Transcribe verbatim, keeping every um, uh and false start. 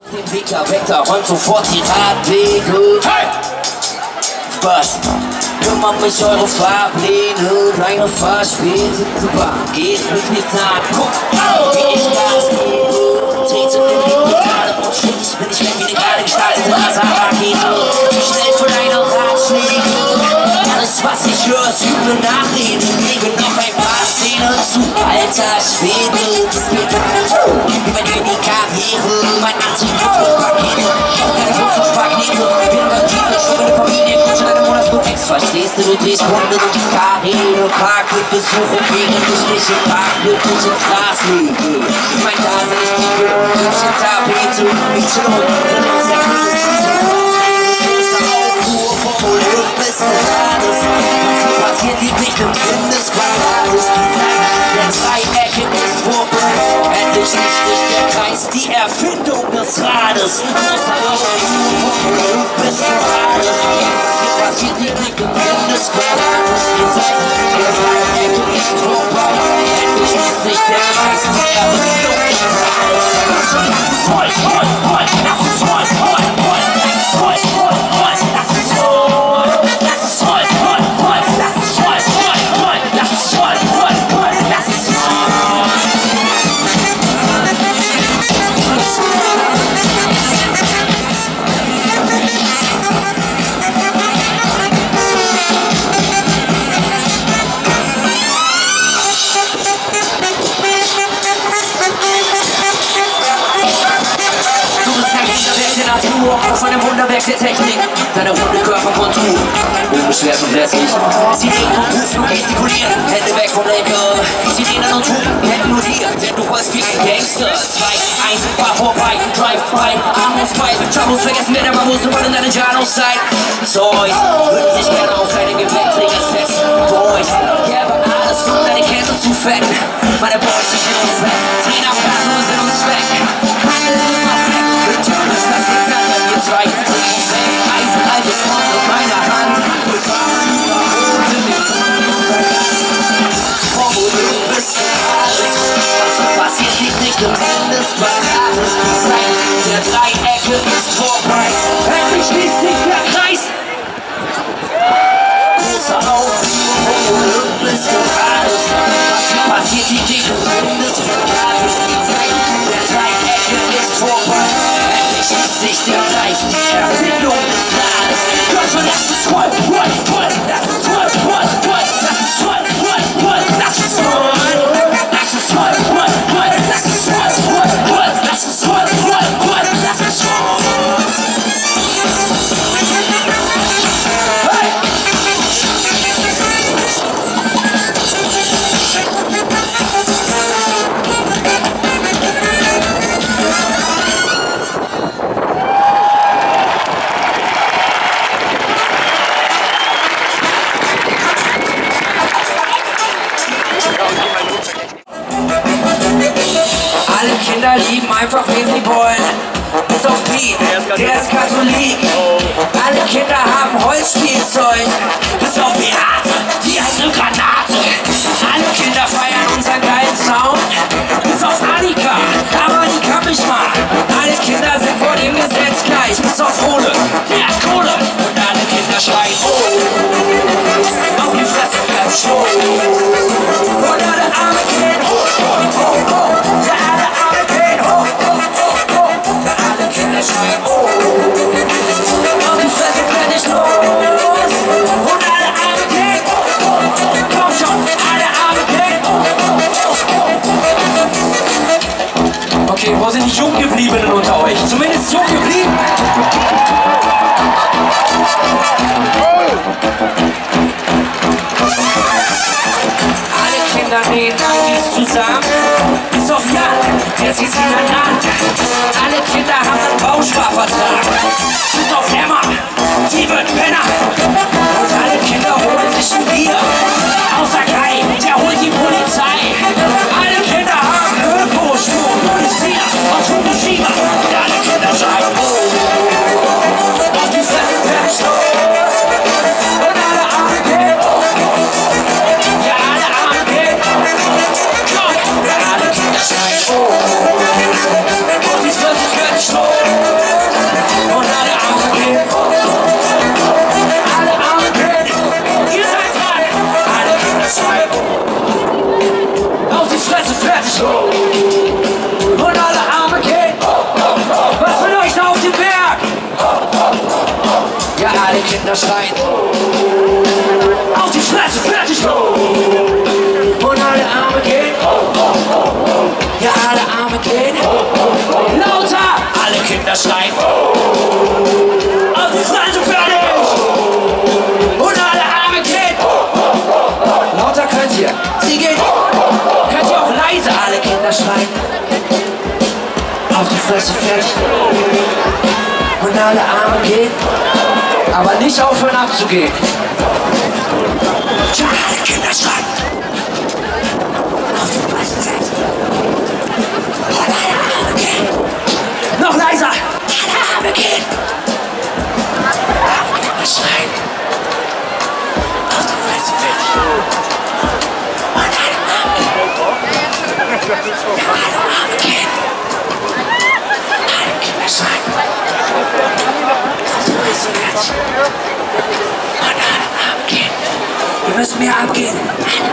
Den Entwickler weg, da räumt sofort die Radwege. Hey! Was? Kümmert mich eure Fahrpläne, deine Fahrspäte, super, geht mich nichts an. Guck, oh, wie ich Gas gebe, trete in die Pedale und schwitz, bin ich weg wie eine gerade gestaltete NASA-Rakete. Zu schnell für deine Ratschläge, alles was ich höre ist üble Nachreden, lege noch ein paar Zähne zu. Alter Schwede, das geht über dir in die Karriere, mein Antrieb ist mit Pakete, auch keine Luftmagnete, bin ganz tief, ich schwöre eine Familie, schon eine Monatsgut Ex, verstehst du, du drehst Runde und die Karriere, Park mit Besuch und während ich mich im Park glücklich ins Gras lege. Mein Dasein ist die Hübschen Tapete, ich chill und drin aus der Küche, Aufruhr vom Olymp bis zum Rades, was hier passiert, liegt nicht im Sinn des Quadrates, die Zeit der Dreiecke ist vorbei, endlich schließt sich der Kreis, die Erfindung des Rades, Aufruhr vom Olymp bis zum Rades, was hier passiert, liegt nicht im Sinn des Quadrates, die Zeit der Dreiecke ist vorbei, endlich schließt sich der Kreis, die Erfindung des Rades. Voll, voll, voll, das ist voll, voll, voll, das ist voll, voll, voll, das ist voll, das ist voll, voll, voll, das ist voll, voll, voll, das ist voll, voll, voll, das ist aus einem Wunderwerk der Technik, deine runde Körperkontur, unbeschwert und lässig. Sie reden und rufen und gestikulieren, Hände weg vom Lenker. Sie reden und tun, hätten nur dir, denn du warst wie ein Gangster. Zwei, eins, fahr vorbei, Drive-by, Armos bei, mit Troubles vergessen werden, aber wo du mal in deine Janos Zeit. Zeus, würden sich gerne auf deine Gepäckträger setzen. Boys, gäbe alles, um deine Kälte zu fetten. Meine Boys, die sind uns weg, drehen auf Gas und sind uns weg. Handel immer weg, mit Türen, das ist an mir zwei. Eisen, also komm in meiner Hand. Wir fahren über Rote mit vom Olymp bis zum Rades. Was so passiert, liegt nicht im Sinn des Quadrates. Die Zeit der Dreiecke ist vorbei. Endlich schließt sich der Kreis. Großer Aufruhr vom Olymp bis zum Rades. Was so passiert, liegt nicht im Sinn des Quadrates. Die Zeit der Dreiecke ist vorbei. Endlich schließt sich der Kreis. Die Erfindung des Rades. Hör schon, das ist voll, voll, voll. Das ist voll, voll, voll. Das ist voll, voll, voll. Das ist voll. Das ist voll, voll, voll. Das ist voll, voll, voll. Das ist voll, voll, voll. Das ist voll. Alle Kinder lieben einfach, wen sie wollen. Bis auf Pete, der ist Katholik. Alle Kinder haben Holzspielzeug. Bis auf Beate, die hat eine Granate. Alle Kinder feiern unseren geilen Sound. Bis auf Annika, aber die kann mich mal. Alle Kinder sind vor dem Gesetz gleich. Bis auf Ole, der hat Kohle. Und alle Kinder schreien, oh. Auf die Fresse, Fresse, oh. Und alle Arme gehen hoch, hoch, hoch, hoch. Ja, alle Arme gehen hoch, hoch, hoch, hoch. Ja, alle Kinder schreien, oh. Auf die Fresse, fertig, los. Und alle Arme gehen hoch, hoch, hoch. Komm schon, alle Arme gehen hoch, hoch, hoch, hoch. schreien. Auf die Fresse, fertig! Und alle Arme gehen. Ja, alle Arme gehen. Lauter! Alle Kinder schreien. Auf die Fresse, fertig! Und alle Arme gehen. Lauter könnt ihr. Sie gehen. Könnt ihr auch leise, alle Kinder schreien. Auf die Fresse, fertig! Und alle Arme gehen. Aber nicht aufhören abzugehen. Ja, alle Kinder schreien. Auf die Fresse, fertig! Und alle Arme gehen. Noch leiser! Alle Arme gehen. Alle Kinder schreien. Auf die Fresse, fertig! Und alle Arme gehen. Ja, alle Arme gehen. Alle Kinder schreien. Auf die Fresse, fertig! Und alle Arme gehen. Wir müssen mehr abgehen. Alle